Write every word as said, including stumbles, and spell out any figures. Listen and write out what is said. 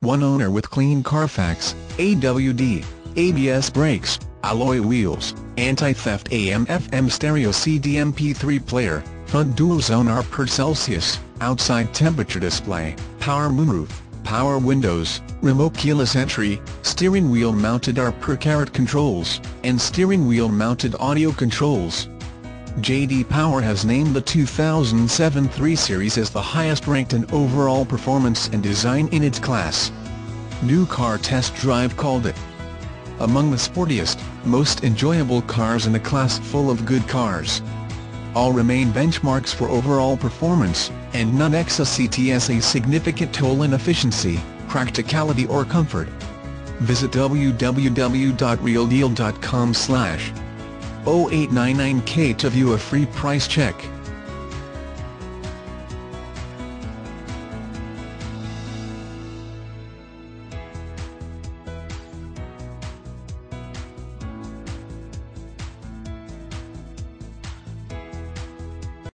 One owner with clean Carfax, A W D, A B S brakes, alloy wheels, anti-theft A M F M stereo C D M P three player, front dual zone R per Celsius, outside temperature display, power moonroof, power windows, remote keyless entry, steering wheel mounted R per carat controls, and steering wheel mounted audio controls. J D Power has named the two thousand seven three Series as the highest ranked in overall performance and design in its class. New Car Test Drive called it among the sportiest, most enjoyable cars in a class full of good cars. All remain benchmarks for overall performance, and none exceed a significant toll in efficiency, practicality or comfort. Visit w w w dot real deal dot com slash oh eight nine nine K to view a free price check.